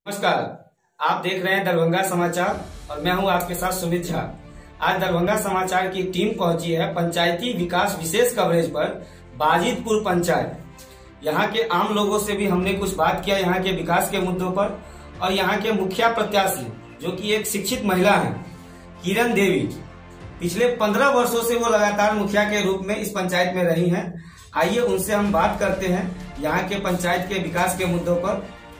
नमस्कार, आप देख रहे हैं दरभंगा समाचार और मैं हूं आपके साथ सुमित झा। आज दरभंगा समाचार की टीम पहुंची है पंचायती विकास विशेष कवरेज पर बाजितपुर पंचायत। यहां के आम लोगों से भी हमने कुछ बात किया यहां के विकास के मुद्दों पर। और यहां के मुखिया प्रत्याशी जो कि एक शिक्षित महिला है, किरण देवी, पिछले 15 वर्षों से वो लगातार मुखिया के रूप में इस पंचायत में रही हैं। आइए उनसे हम बात करते हैं यहाँ के पंचायत के विकास के मुद्दों पर।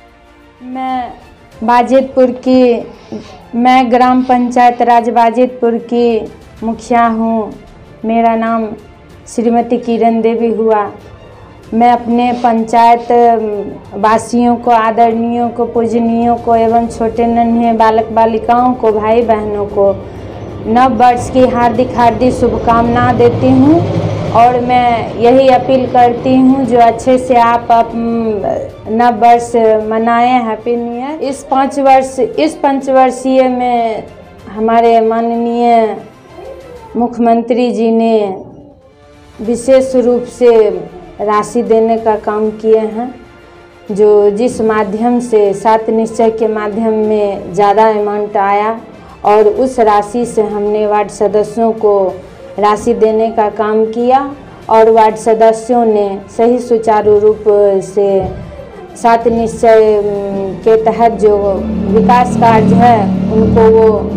मैं ग्राम पंचायत राज बाजितपुर की मुखिया हूँ। मेरा नाम श्रीमती किरण देवी हुआ। मैं अपने पंचायत वासियों को, आदरणीयों को, पूजनीयों को एवं छोटे नन्हे बालक बालिकाओं को, भाई बहनों को नव वर्ष की हार्दिक शुभकामना देती हूँ। और मैं यही अपील करती हूँ जो अच्छे से आप नव वर्ष मनाएं, हैप्पी न्यू ईयर। इस पंचवर्षीय में हमारे माननीय मुख्यमंत्री जी ने विशेष रूप से राशि देने का काम किए हैं, जो जिस माध्यम से 7 निश्चय के माध्यम में ज़्यादा अमाउंट आया और उस राशि से हमने वार्ड सदस्यों को राशि देने का काम किया और वार्ड सदस्यों ने सही सुचारू रूप से 7 निश्चय के तहत जो विकास कार्य है उनको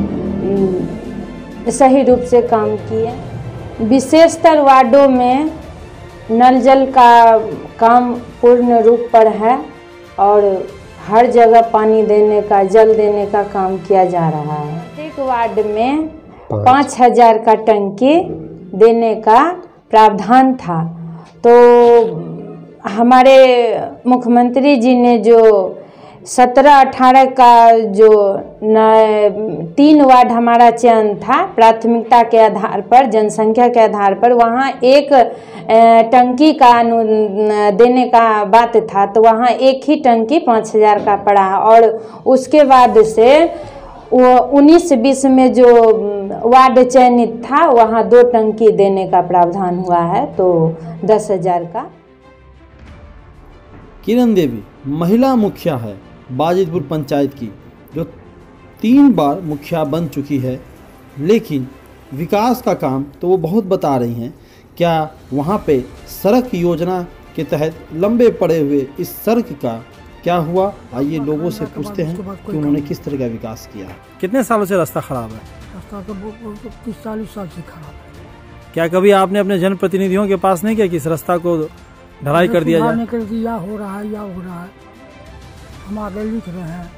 वो सही रूप से काम किए। विशेषतर वार्डों में नल जल का काम पूर्ण रूप पर है और हर जगह पानी देने का, जल देने का काम किया जा रहा है। एक वार्ड में 5000 का टंकी देने का प्रावधान था। तो हमारे मुख्यमंत्री जी ने जो 17-18 का जो 3 वार्ड हमारा चयन था प्राथमिकता के आधार पर, जनसंख्या के आधार पर, वहाँ एक टंकी का देने का बात था। तो वहाँ एक ही टंकी 5000 का पड़ा और उसके बाद से वो 19-20 में जो वार्ड चयनित था वहाँ 2 टंकी देने का प्रावधान हुआ है, तो 10,000 का। किरण देवी महिला मुखिया है बाजितपुर पंचायत की, जो 3 बार मुखिया बन चुकी है, लेकिन विकास का काम तो वो बहुत बता रही हैं। क्या वहाँ पे सड़क योजना के तहत लंबे पड़े हुए इस सड़क का क्या हुआ? आइए लोगों से पूछते हैं कि उन्होंने किस तरह का विकास किया। कितने सालों से रास्ता खराब है? रास्ता तो 30-40 साल से खराब है। क्या कभी आपने अपने जनप्रतिनिधियों के पास नहीं किया कि इस रास्ता को ढलाई कर दिया जाए? कर दिया, हो रहा है या हो रहा है, हम आगे लिख रहे हैं।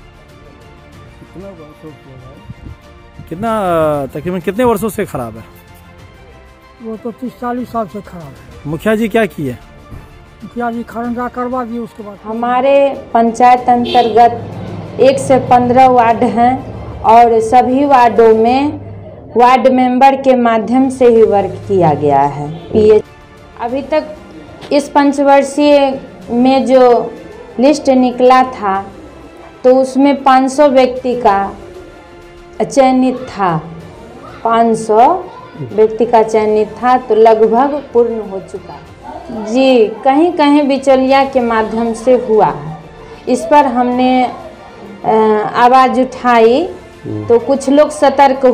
कितना तकरीबन कितने वर्षों से खराब है? वो तो 30-40 साल से खराब है। मुखिया जी क्या किए? मुखिया जी खरंजा करवा दिए। उसके बाद हमारे पंचायत अंतर्गत 1 से 15 वार्ड हैं और सभी वार्डों में वार्ड मेंबर के माध्यम से ही वर्क किया गया है। अभी तक इस पंचवर्षीय में जो लिस्ट निकला था तो उसमें 500 व्यक्ति का चयनित था। 500 व्यक्ति का चयनित था, तो लगभग पूर्ण हो चुका है। जी, कहीं कहीं बिचौलिया के माध्यम से हुआ है। इस पर हमने आवाज़ उठाई तो कुछ लोग सतर्क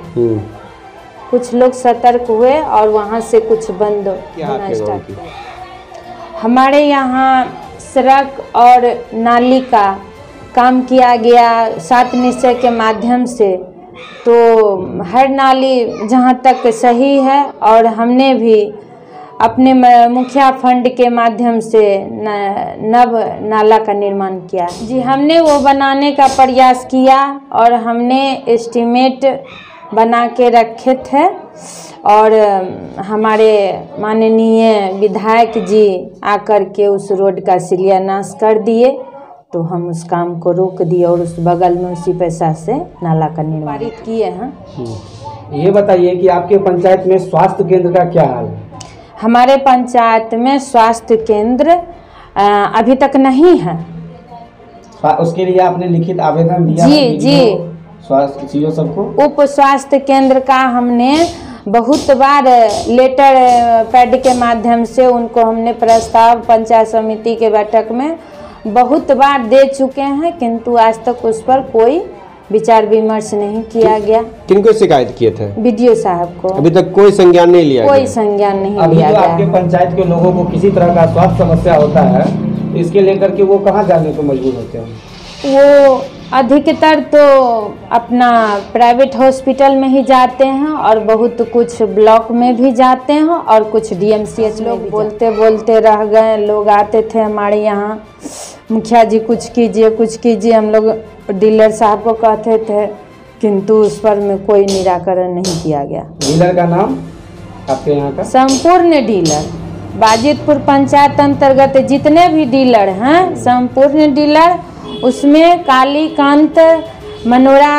हुए और वहाँ से कुछ बंद होना स्टार्ट किया। हमारे यहाँ सड़क और नाली का काम किया गया 7 निश्चय के माध्यम से। तो हर नाली जहाँ तक सही है और हमने भी अपने मुखिया फंड के माध्यम से नव नाला का निर्माण किया। जी, हमने वो बनाने का प्रयास किया और हमने एस्टीमेट बना के रखे थे और हमारे माननीय विधायक जी आकर के उस रोड का शिलान्यास कर दिए, तो हम उस काम को रोक दिए और उस बगल में उसी पैसा से नाला का निर्माण किए हैं। ये बताइए कि आपके पंचायत में स्वास्थ्य केंद्र का क्या हाल है? हमारे पंचायत में स्वास्थ्य केंद्र अभी तक नहीं है। उसके लिए आपने लिखित आवेदन दिया? जी, स्वास्थ्य चीजों सबको उप स्वास्थ्य केंद्र का हमने बहुत बार लेटर पैड के माध्यम से उनको हमने प्रस्ताव पंचायत समिति के बैठक में बहुत बार दे चुके हैं, किंतु आज तक उस पर कोई विचार विमर्श नहीं किया गया। किनको शिकायत किए थे? बीडीओ साहब को। अभी तक कोई संज्ञान नहीं लिया कोई गया? संज्ञान नहीं अभी लिया तो गया। आपके पंचायत के लोगों को किसी तरह का स्वास्थ्य समस्या होता है, इसके लेकर के वो कहाँ जाने को मजबूर होते हैं? वो अधिकतर तो अपना प्राइवेट हॉस्पिटल में ही जाते हैं और बहुत कुछ ब्लॉक में भी जाते हैं और कुछ डीएमसीएच में भी। बोलते बोलते रह गए, लोग आते थे हमारे यहाँ, मुखिया जी कुछ कीजिए, हम लोग डीलर साहब को कहते थे, किंतु उस पर में कोई निराकरण नहीं किया गया। डीलर का नाम आपके यहाँ का? संपूर्ण डीलर, बाजितपुर पंचायत अंतर्गत जितने भी डीलर हैं संपूर्ण डीलर, उसमें कालीकांत मनोरा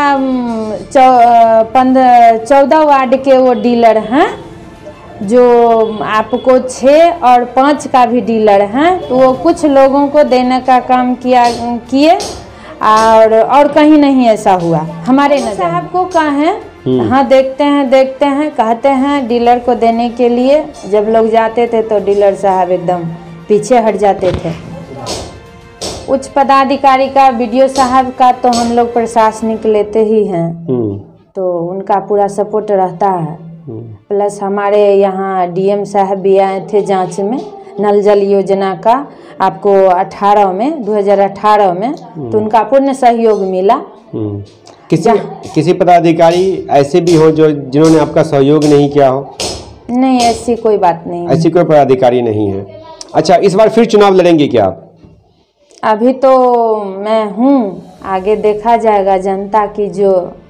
14 वार्ड के वो डीलर हैं, जो आपको 6 और 5 का भी डीलर हैं, तो वो कुछ लोगों को देने का काम किए और कहीं नहीं ऐसा हुआ हमारे नजर। साहब को कहें, हाँ देखते हैं कहते हैं डीलर को देने के लिए, जब लोग जाते थे तो डीलर साहब एकदम पीछे हट जाते थे। उच्च पदाधिकारी का, बीडीओ साहब का तो हम लोग प्रशासनिक लेते ही हैं, तो उनका पूरा सपोर्ट रहता है। प्लस हमारे यहाँ डीएम साहब भी आए थे जांच में, नल जल योजना का आपको 2018 में, तो उनका पूर्ण सहयोग मिला। किसी पदाधिकारी ऐसे भी हो जो जिन्होंने आपका सहयोग नहीं किया हो? नहीं, ऐसी कोई बात नहीं, ऐसी कोई पदाधिकारी नहीं है। अच्छा, इस बार फिर चुनाव लड़ेंगे क्या आप? अभी तो मैं हूँ, आगे देखा जाएगा, जनता की जो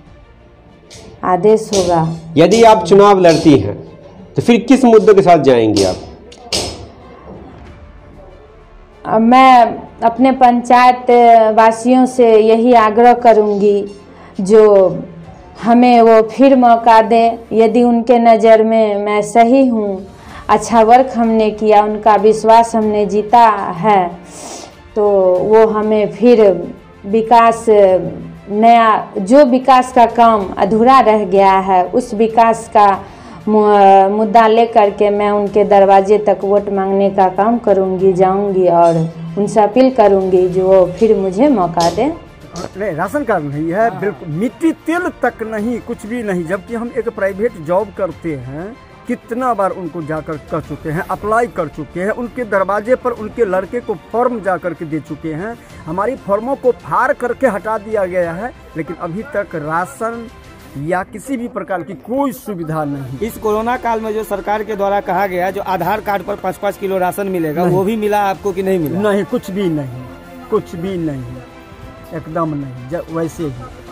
आदेश होगा। यदि आप चुनाव लड़ती हैं तो फिर किस मुद्दों के साथ जाएंगी आप? मैं अपने पंचायत वासियों से यही आग्रह करूंगी, जो हमें वो फिर मौका दें। यदि उनके नज़र में मैं सही हूँ, अच्छा वर्क हमने किया, उनका विश्वास हमने जीता है, तो वो हमें फिर विकास, नया जो विकास का काम अधूरा रह गया है, उस विकास का मुद्दा लेकर के मैं उनके दरवाजे तक वोट मांगने का काम करूंगी, जाऊंगी और उनसे अपील करूंगी जो वो फिर मुझे मौका दें। नहीं, राशन कार्ड नहीं है, बिल्कुल मिट्टी तेल तक नहीं, कुछ भी नहीं। जबकि हम एक प्राइवेट जॉब करते हैं, कितना बार उनको जाकर कर चुके हैं, अप्लाई कर चुके हैं, उनके दरवाजे पर उनके लड़के को फॉर्म जा करके दे चुके हैं, हमारी फॉर्मों को फाड़ करके हटा दिया गया है, लेकिन अभी तक राशन या किसी भी प्रकार की कोई सुविधा नहीं। इस कोरोना काल में जो सरकार के द्वारा कहा गया, जो आधार कार्ड पर 5-5 किलो राशन मिलेगा, वो भी मिला आपको कि नहीं मिला? नहीं, कुछ भी नहीं, एकदम नहीं, वैसे ही।